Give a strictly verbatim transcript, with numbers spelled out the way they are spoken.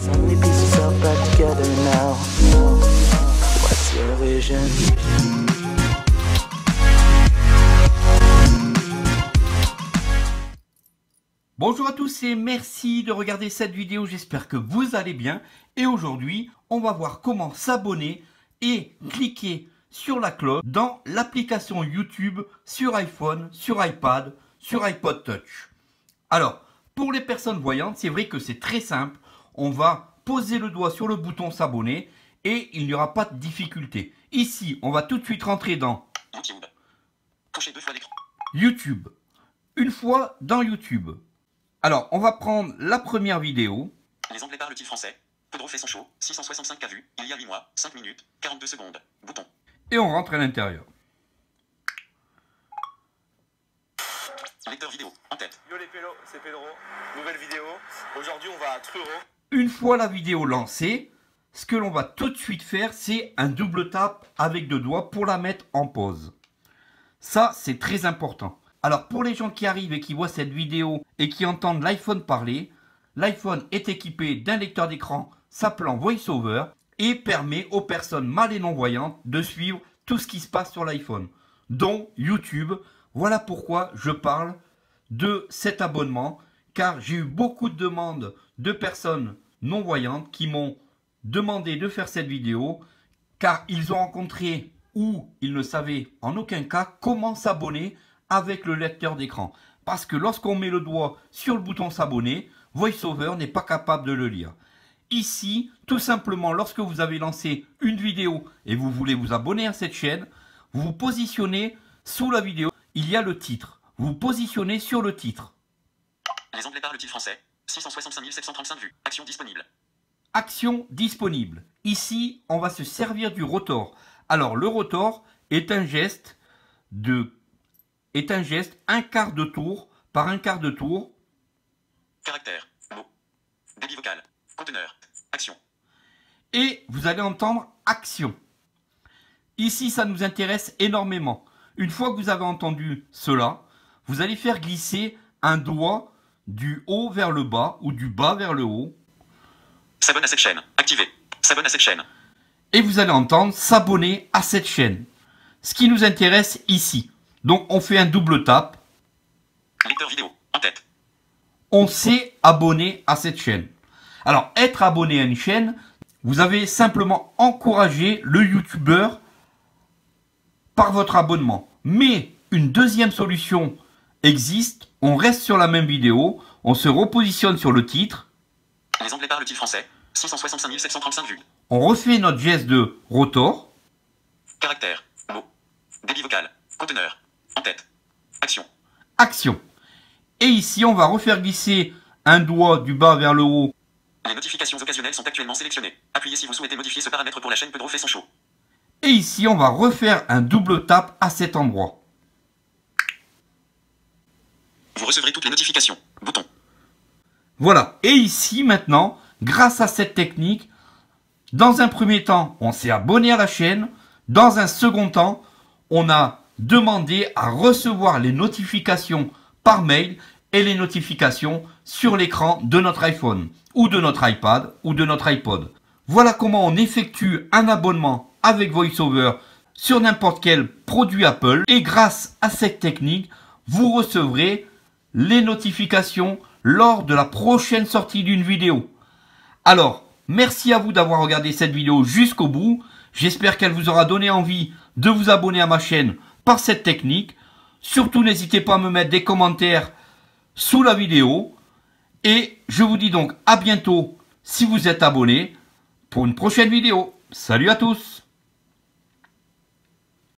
So many pieces all back together now. What's your vision? Bonjour à tous et merci de regarder cette vidéo, j'espère que vous allez bien. Et aujourd'hui, on va voir comment s'abonner et cliquer sur la cloche dans l'application YouTube sur iPhone, sur iPad, sur iPod Touch. Alors, pour les personnes voyantes, c'est vrai que c'est très simple. On va poser le doigt sur le bouton s'abonner et il n'y aura pas de difficulté. Ici, on va tout de suite rentrer dans YouTube. Touchez deux fois l'écran. YouTube. Une fois dans YouTube. Alors, on va prendre la première vidéo. Les Anglais parlent-ils français? Pedro fait son show, six cent soixante-cinq cas vues, il y a huit mois, cinq minutes, quarante-deux secondes. Bouton. Et on rentre à l'intérieur. Lecteur vidéo, en tête. Yo les pélos, c'est Pedro, nouvelle vidéo. Aujourd'hui on va à Truro. Une fois la vidéo lancée, ce que l'on va tout de suite faire, c'est un double tap avec deux doigts pour la mettre en pause. Ça, c'est très important. Alors pour les gens qui arrivent et qui voient cette vidéo et qui entendent l'iPhone parler, l'iPhone est équipé d'un lecteur d'écran s'appelant VoiceOver et permet aux personnes mal et non-voyantes de suivre tout ce qui se passe sur l'iPhone, dont YouTube. Voilà pourquoi je parle de cet abonnement, car j'ai eu beaucoup de demandes de personnes non-voyantes qui m'ont demandé de faire cette vidéo, car ils ont rencontré ou ils ne savaient en aucun cas comment s'abonner avec le lecteur d'écran. Parce que lorsqu'on met le doigt sur le bouton s'abonner, VoiceOver n'est pas capable de le lire. Ici, tout simplement, lorsque vous avez lancé une vidéo et vous voulez vous abonner à cette chaîne, vous vous positionnez sous la vidéo. Il y a le titre. Vous vous positionnez sur le titre. Les Anglais parlent-ils français? six cent soixante-cinq mille sept cent trente-cinq vues. Action disponible. Action disponible. Ici, on va se servir du rotor. Alors, le rotor est un geste de est un geste un quart de tour par un quart de tour. Caractère, mot, débit vocal, conteneur, action. Et vous allez entendre action. Ici, ça nous intéresse énormément. Une fois que vous avez entendu cela, vous allez faire glisser un doigt du haut vers le bas ou du bas vers le haut. S'abonne à cette chaîne. Activé. S'abonne à cette chaîne. Et vous allez entendre s'abonner à cette chaîne. Ce qui nous intéresse ici. Donc on fait un double tap. Lecteur vidéo, en tête. On s'est abonné à cette chaîne. Alors être abonné à une chaîne, vous avez simplement encouragé le youtubeur par votre abonnement. Mais une deuxième solution existe. On reste sur la même vidéo. On se repositionne sur le titre. Les Anglais parlent-ils français? six cent soixante-cinq mille sept cent trente-cinq vues. On refait notre geste de rotor. Caractère, mot, débit vocal, conteneur, en tête, action. Action. Et ici, on va refaire glisser un doigt du bas vers le haut. Les notifications occasionnelles sont actuellement sélectionnées. Appuyez si vous souhaitez modifier ce paramètre pour la chaîne Pedro fait son show. Et ici, on va refaire un double tap à cet endroit. Vous recevrez toutes les notifications. Bouton. Voilà. Et ici, maintenant, grâce à cette technique, dans un premier temps, on s'est abonné à la chaîne. Dans un second temps, on a demandé à recevoir les notifications par mail et les notifications sur l'écran de notre iPhone ou de notre iPad ou de notre iPod. Voilà comment on effectue un abonnement avec VoiceOver sur n'importe quel produit Apple. Et grâce à cette technique, vous recevrez les notifications lors de la prochaine sortie d'une vidéo. Alors, merci à vous d'avoir regardé cette vidéo jusqu'au bout. J'espère qu'elle vous aura donné envie de vous abonner à ma chaîne par cette technique. Surtout, n'hésitez pas à me mettre des commentaires sous la vidéo. Et je vous dis donc à bientôt si vous êtes abonné pour une prochaine vidéo. Salut à tous!